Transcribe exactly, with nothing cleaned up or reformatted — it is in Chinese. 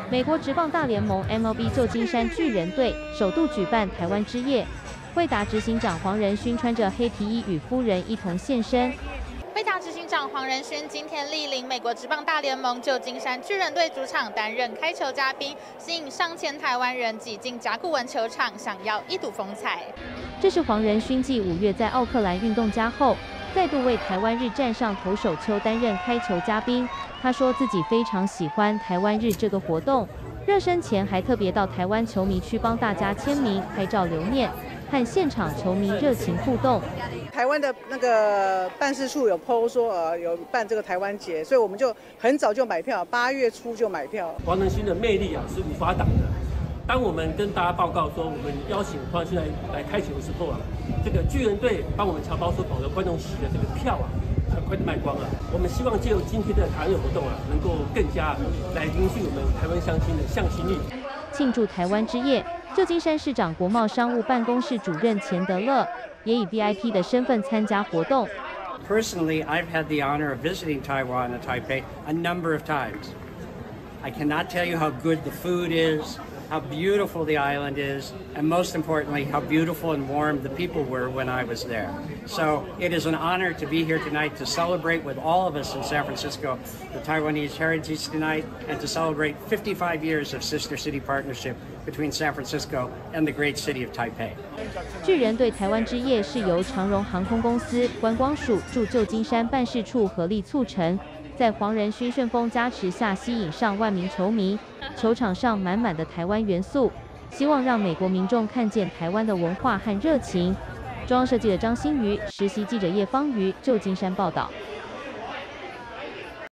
美国职棒大联盟 M L B 旧金山巨人队首度举办台湾之夜，惠达执行长黄仁勋穿着黑皮衣与夫人一同现身。惠达执行长黄仁勋今天莅临美国职棒大联盟旧金山巨人队主场担任开球嘉宾，吸引上千台湾人挤进甲骨文球场，想要一睹风采。这是黄仁勋继五月在奥克兰运动家后，再度为台湾日站上投手丘担任开球嘉宾。他说自己非常喜欢台湾日这个活动，热身前还特别到台湾球迷区帮大家签名、拍照留念，和现场球迷热情互动。 台湾的那个办事处有 P O 说，呃，有办这个台湾节，所以我们就很早就买票，八月初就买票。 黄仁勋的魅力啊是无法挡的。当我们跟大家报告说，我们邀请黄仁勋来来开球的时候啊，这个巨人队帮我们侨胞所保的观众席的这个票啊，很快就卖光了。我们希望借由今天的台湾活动啊，能够更加来凝聚我们台湾乡亲的向心力。 庆祝台湾之夜，旧金山市长国贸商务办公室主任钱德勒也以 V I P 的身份参加活动。 Personally, I've had the honor of visiting Taiwan and Taipei a number of times. I cannot tell you how good the food is, how beautiful the island is, and most importantly, how beautiful and warm the people were when I was there. So it is an honor to be here tonight to celebrate with all of us in San Francisco the Taiwanese heritage tonight and to celebrate fifty-five years of sister city partnership between San Francisco and the great city of Taipei. 巨人队台湾之夜是由长荣航空公司、观光署驻旧金山办事处合力促成。在黄仁勋旋风加持下，吸引上万名球迷，球场上满满的台湾元素，希望让美国民众看见台湾的文化和热情。中央社记者张欣瑜、实习记者叶芳瑜，旧金山报道。